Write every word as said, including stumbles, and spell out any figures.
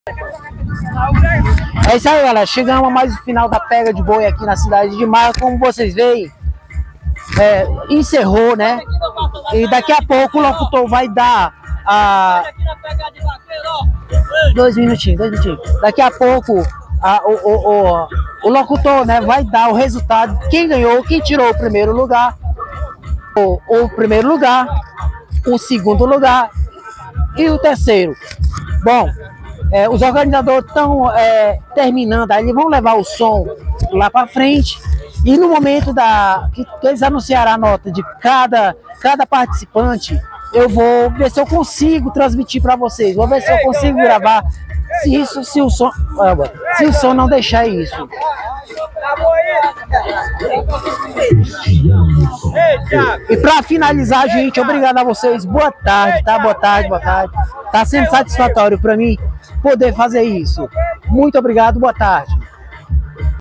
É isso aí, galera. Chegamos a mais o final da pega de boi aqui na cidade de Maio. Como vocês veem, é, encerrou, né? E daqui a pouco o locutor vai dar a... Dois minutinhos, dois minutinhos. Daqui a pouco a, o, o, o, o locutor, né, vai dar o resultado. Quem ganhou, quem tirou o primeiro lugar. O, o primeiro lugar, o segundo lugar e o terceiro. Bom, é, os organizadores estão é, terminando, aí eles vão levar o som lá para frente e no momento da, que, que eles anunciarem a nota de cada, cada participante, eu vou ver se eu consigo transmitir para vocês, vou ver se eu consigo gravar, se, isso, se, o, som, se o som não deixar isso. E para finalizar, gente, obrigado a vocês, boa tarde, tá? Boa tarde, boa tarde. Tá sendo satisfatório para mim poder fazer isso. Muito obrigado, boa tarde.